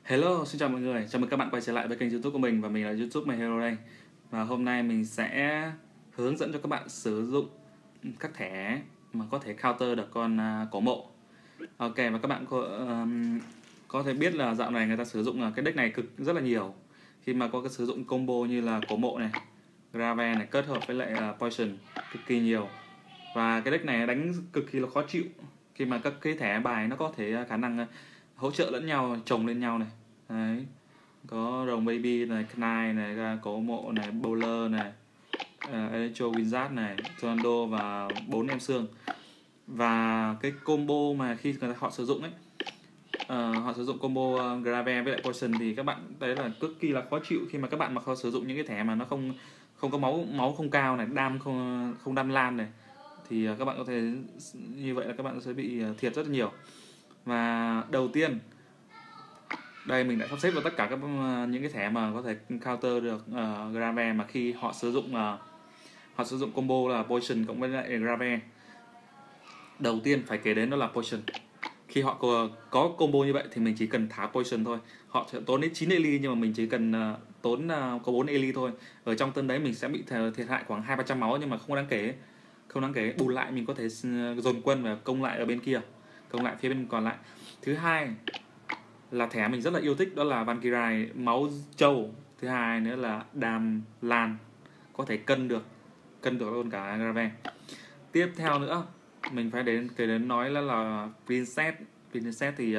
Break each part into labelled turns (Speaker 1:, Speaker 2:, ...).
Speaker 1: Hello, xin chào mọi người. Chào mừng các bạn quay trở lại với kênh YouTube của mình và mình là YouTube My Hero đây. Và hôm nay mình sẽ hướng dẫn cho các bạn sử dụng các thẻ mà có thể counter được con cổ mộ. Ok, và các bạn có thể biết là dạo này người ta sử dụng cái deck này rất là nhiều. Khi mà có cái sử dụng combo như là cổ mộ này, Grave này kết hợp với lại Poison cực kỳ nhiều. Và cái deck này đánh cực kỳ là khó chịu khi mà các cái thẻ bài nó có thể khả năng hỗ trợ lẫn nhau, chồng lên nhau này. Đấy. Có rồng baby này, Knight này, cổ mộ này, bowler này, electro wizard này, tornado và 4 em xương. Và cái combo mà khi họ sử dụng ấy, họ sử dụng combo Grave với lại Poison thì các bạn thấy là cực kỳ là khó chịu khi mà các bạn mà họ sử dụng những cái thẻ mà nó không có máu không cao này, đam không đam lan này, thì các bạn có thể như vậy là các bạn sẽ bị thiệt rất là nhiều. Và đầu tiên đây mình đã sắp xếp vào tất cả những cái thẻ mà có thể counter được Grave mà khi họ sử dụng combo là Poison cộng với lại Grave. Đầu tiên phải kể đến đó là Poison. Khi họ có combo như vậy thì mình chỉ cần thả Poison thôi. Họ sẽ tốn đến 9 Eli nhưng mà mình chỉ cần tốn có 4 Eli thôi. Ở trong turn đấy mình sẽ bị thiệt hại khoảng 200-300 máu nhưng mà không đáng kể. Không đáng kể, bù lại mình có thể dồn quân và công lại ở bên kia, công lại phía bên còn lại. Thứ hai là thẻ mình rất là yêu thích đó là Valkyrie máu trâu. Thứ hai nữa là đam lan, có thể cân được luôn cả Grave. Tiếp theo nữa mình phải kể đến nói là Princess thì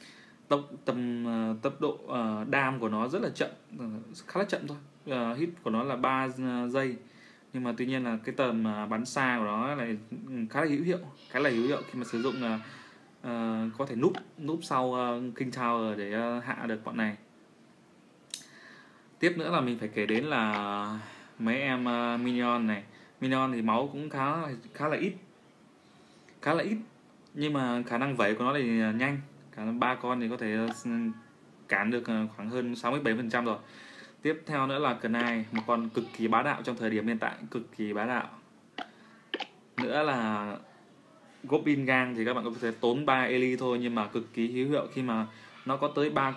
Speaker 1: tốc độ đam của nó rất là chậm, khá là chậm thôi. Hit của nó là 3 giây, nhưng mà tuy nhiên là cái tầm bắn xa của nó lại khá là hữu hiệu khi mà sử dụng có thể núp sau King Tower để hạ được bọn này. Tiếp nữa là mình phải kể đến là mấy em minion này. Minion thì máu cũng khá là ít, nhưng mà khả năng vẩy của nó thì nhanh. Cả 3 con thì có thể cản được khoảng hơn 67% rồi. Tiếp theo nữa là Knight, một con cực kỳ bá đạo trong thời điểm hiện tại, cực kỳ bá đạo. Nữa là Goblin Gang thì các bạn có thể tốn 3 Eli thôi nhưng mà cực kỳ hữu hiệu khi mà nó có tới 3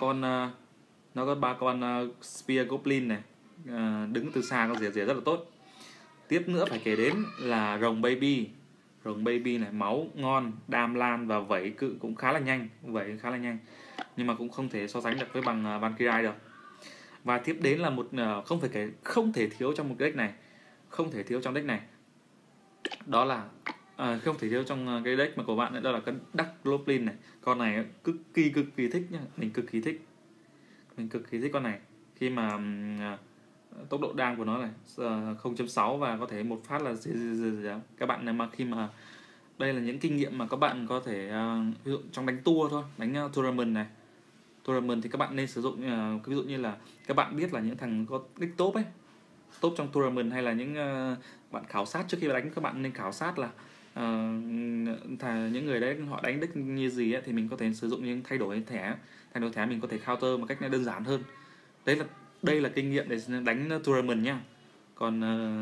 Speaker 1: con Spear Goblin này, đứng từ xa có rỉa rất là tốt. Tiếp nữa phải kể đến là rồng baby này, máu ngon, đam lan và vẩy cự cũng khá là nhanh, nhưng mà cũng không thể so sánh được với bằng Valkyrie được. Và tiếp đến là không thể thiếu trong một deck này, đó là không thể thiếu trong cái deck mà của bạn ấy, đó là cái Dark Goblin này. Con này cực kỳ thích nhá, mình cực kỳ thích con này khi mà tốc độ đam của nó này 0.6 và có thể một phát là các bạn này. Mà khi mà đây là những kinh nghiệm mà các bạn có thể ví dụ trong đánh tour thôi, đánh tournament này. Tournament thì các bạn nên sử dụng ví dụ như là các bạn biết là những thằng có deck top ấy, top trong tournament, hay là những bạn khảo sát trước khi đánh, các bạn nên khảo sát là những người đấy họ đánh deck như gì ấy, thì mình có thể sử dụng những thay đổi thẻ mình có thể counter một cách đơn giản hơn. Đây là kinh nghiệm để đánh tournament nhá. Còn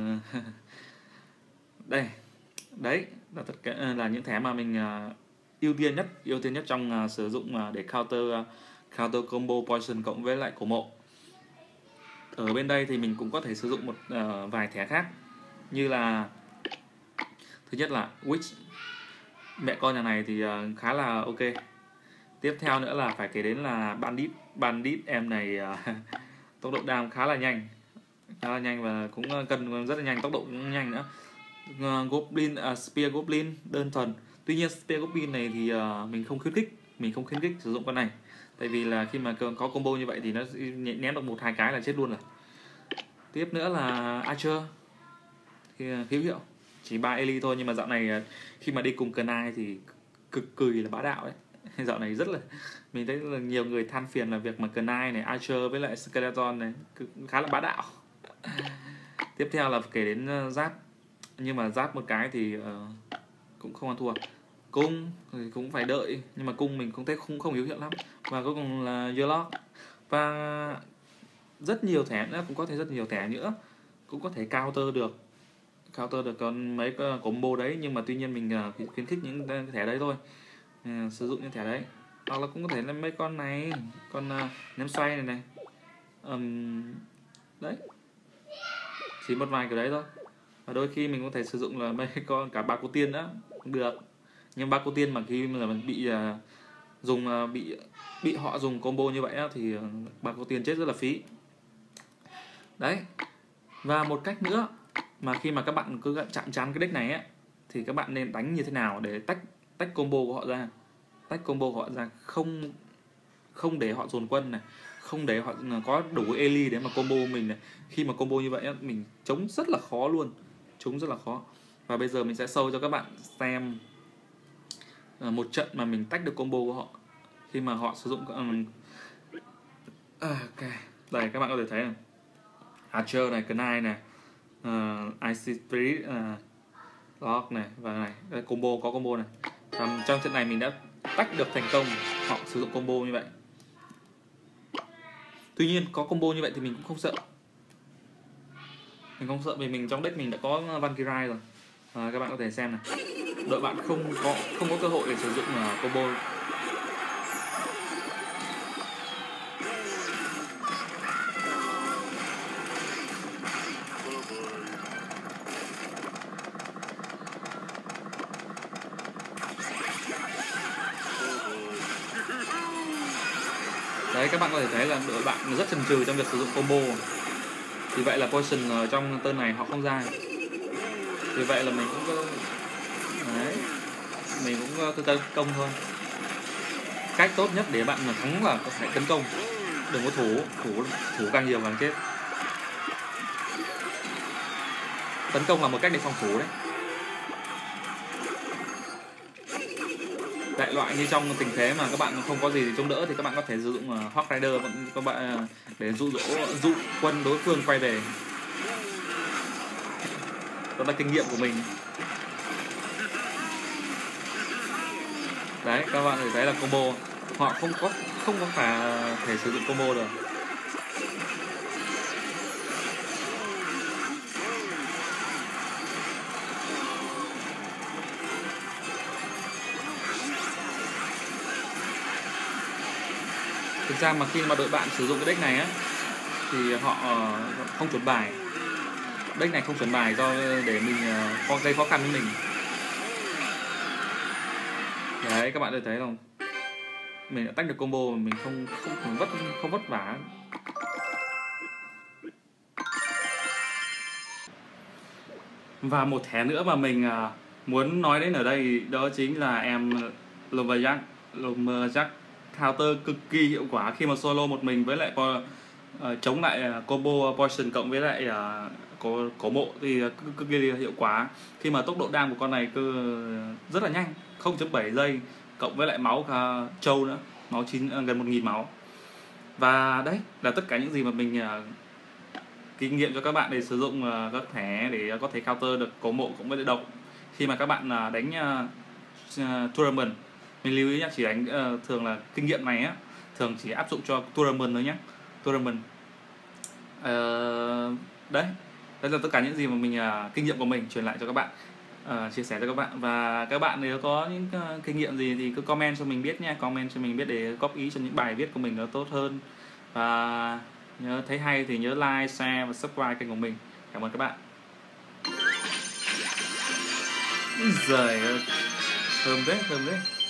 Speaker 1: đây đấy là tất cả là những thẻ mà mình ưu tiên nhất trong sử dụng để counter combo Poison cộng với lại cổ mộ. Ở bên đây thì mình cũng có thể sử dụng một vài thẻ khác, như là thứ nhất là Witch, mẹ con nhà này thì khá là ok. Tiếp theo nữa là phải kể đến là Bandit em này tốc độ đam khá là nhanh và cũng cân rất là nhanh, tốc độ cũng nhanh nữa. Spear Goblin đơn thuần. Tuy nhiên Spear Goblin này thì mình không khuyến khích sử dụng con này, tại vì là khi mà có combo như vậy thì nó ném được 1-2 cái là chết luôn rồi. Tiếp nữa là Archer thì hữu hiệu, chỉ 3 Eli thôi, nhưng mà dạo này khi mà đi cùng Knight thì cực kỳ là bá đạo đấy. Dạo này rất là mình thấy là nhiều người than phiền là việc mà Knight này, Archer với lại Skeleton này khá là bá đạo. Tiếp theo là kể đến Giáp, nhưng mà Giáp một cái thì cũng không ăn thua. Cung thì cũng phải đợi, nhưng mà cung mình cũng thấy không hữu hiệu lắm. Và cuối cùng là Yolok, và rất nhiều thẻ nữa, cũng có thể rất nhiều thẻ nữa cũng có thể counter được con mấy combo đấy, nhưng mà tuy nhiên mình khuyến khích những thẻ đấy thôi, sử dụng những thẻ đấy. hoặc là cũng có thể là mấy con này, con ném xoay này này. Đấy, chỉ một vài kiểu đấy thôi. Và đôi khi mình có thể sử dụng là mấy con cả ba cô tiên nữa cũng được. Nhưng ba cô tiên mà khi mà mình bị bị họ dùng combo như vậy á, thì ba cô tiên chết rất là phí. Đấy. Và một cách nữa mà khi mà các bạn cứ chạm trán cái deck này á, thì các bạn nên đánh như thế nào để tách combo của họ ra. Tách combo của họ ra, không để họ dồn quân này, không để họ có đủ Eli để mà combo mình này. Khi mà combo như vậy á, mình chống rất là khó luôn, chống rất là khó. Và bây giờ mình sẽ show cho các bạn xem một trận mà mình tách được combo của họ khi mà họ sử dụng ok. Đây các bạn có thể thấy này, Archer này, Knight này, Icy Spirit, Lock này và này, đây, có combo này. Trong trận này mình đã tách được thành công họ sử dụng combo như vậy. Tuy nhiên có combo như vậy thì mình cũng không sợ. Mình không sợ vì mình trong deck mình đã có Valkyrie rồi. Các bạn có thể xem này, đội bạn không có cơ hội để sử dụng combo. Đấy, các bạn có thể thấy là đội bạn rất chần chừ trong việc sử dụng combo. Vì vậy là poison ở trong turn này họ không ra. Vì vậy là mình cũng có tấn công thôi. Cách tốt nhất để bạn thắng là phải tấn công, đừng có thủ càng nhiều càng chết. Tấn công là một cách để phòng thủ đấy. Đại loại như trong tình thế mà các bạn không có gì để chống đỡ thì các bạn có thể sử dụng Hawk Rider các bạn để dụ quân đối phương quay về. Đó là kinh nghiệm của mình. Đấy, các bạn thấy là combo họ không có thể sử dụng combo được. Thực ra mà khi mà đội bạn sử dụng cái deck này á thì họ không chuẩn bài. Deck này không chuẩn bài để mình gây khó khăn với mình. Đấy, các bạn có thấy không? Mình đã tách được combo mà mình không vất vả. Và một thẻ nữa mà mình muốn nói đến ở đây đó chính là em Lumberjack counter cực kỳ hiệu quả khi mà solo một mình, với lại chống lại combo poison cộng với lại cổ mộ thì cực kỳ hiệu quả. Khi mà tốc độ đam của con này rất là nhanh, 0.7 giây, cộng với lại máu trâu nữa, máu gần 1000 máu. Và đấy là tất cả những gì mà mình kinh nghiệm cho các bạn để sử dụng các thẻ để có thể counter được cổ mộ cũng với độc khi mà các bạn đánh tournament. Mình lưu ý nhé, chỉ đánh thường là kinh nghiệm này á, thường chỉ áp dụng cho tournament thôi nhé. Tournament. Đấy là tất cả những gì mà mình kinh nghiệm của mình truyền lại cho các bạn, chia sẻ cho các bạn. Và các bạn nếu có những kinh nghiệm gì thì cứ comment cho mình biết nha, comment cho mình biết để góp ý cho những bài viết của mình nó tốt hơn. Và nhớ thấy hay thì nhớ like, share và subscribe kênh của mình. Cảm ơn các bạn. Giời ơi, thơm đấy.